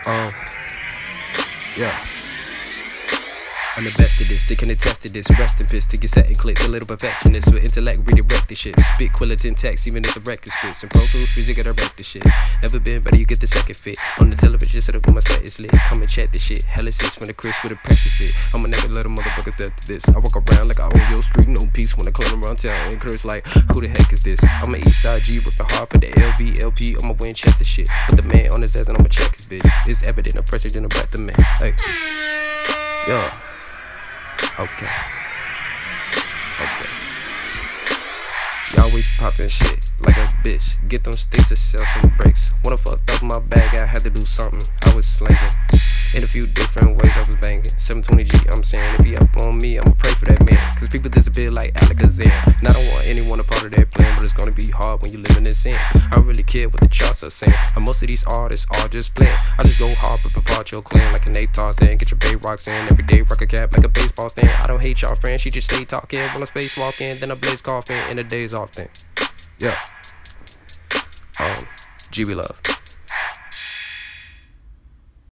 Um, yeah. I'm the best at this, they can attest to this. Rest in piss to get set and click. A little perfectionist with intellect, redirect this shit. Spit quality in text, even if the record spits. And Pro Tools, music, gotta wreck this shit. Never been better, you get the second fit. On the television, set up when my set is lit. Come and check this shit. Hella six from the Chris with a precious it. I'm a never let a motherfucker step to this. I walk around like I own your street, no peace when I climb around town. And curse like, who the heck is this? I'm an Eastside G, ripping hard for the LV, LP on my Winchester shit. Put the man on his ass and I'ma check his bitch. It's evident I'm fresher than a breath of man. Hey, yo. Okay. Y'all always poppin' shit like a bitch. Get them sticks to sell some breaks. When I fucked up my bag, I had to do something. I was slinging in a few different ways. I was banging 720G. I'm saying if he up on me, I'ma pray for that man. Cause people disappear like Alakazam. And I don't want anyone a part of that plan, but it's gonna be hard when you live in this sin. I don't really care what the charts are saying. And most of these artists are just playing. I just go hard, rip apart your clan like a Nate Tarzan. Get your Bay rocks in every day, rock a cap like a baseball stand. I don't hate y'all friends, she just stay talking. When I space walking, then I blaze coughing, and the days off then. Yeah. GB love.